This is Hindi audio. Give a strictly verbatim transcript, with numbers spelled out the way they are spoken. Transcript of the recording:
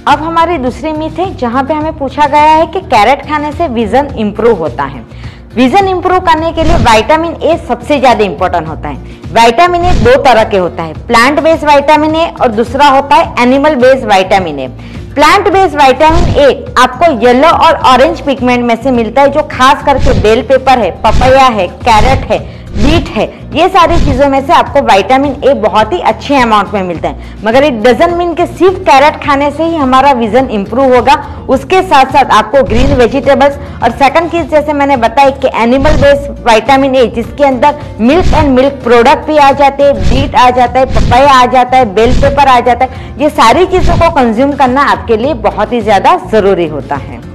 अब हमारी दूसरी मिथ है जहाँ पे हमें पूछा गया है कि कैरेट खाने से विजन इंप्रूव होता है। विजन इंप्रूव करने के लिए विटामिन ए सबसे ज्यादा इंपॉर्टेंट होता है। विटामिन ए दो तरह के होता है, प्लांट बेस्ड विटामिन ए और दूसरा होता है animal based vitamin A. Plant based vitamin A आपको येलो और ऑरेंज पिगमेंट में से मिलता है, जो खास करके बेल पेपर है, पपैया है, कैरेट है, बीट है, ये सारी चीजों में से आपको विटामिन ए बहुत ही अच्छे अमाउंट में मिलता है। मगर इट डजंट मीन कि सिर्फ कैरेट खाने से ही हमारा विजन इंप्रूव होगा, उसके साथ साथ आपको ग्रीन वेजिटेबल्स और सेकंड चीज जैसे मैंने बताया कि एनिमल बेस्ड विटामिन ए जिसके अंदर मिल्क एंड मिल्क प्रोडक्ट भी आ जाते हैं, बीट आ जाता है, पपैया आ जाता है, बेल पेपर आ जाता है, ये सारी चीजों को कंज्यूम करना आपके लिए बहुत ही ज्यादा जरूरी होता है।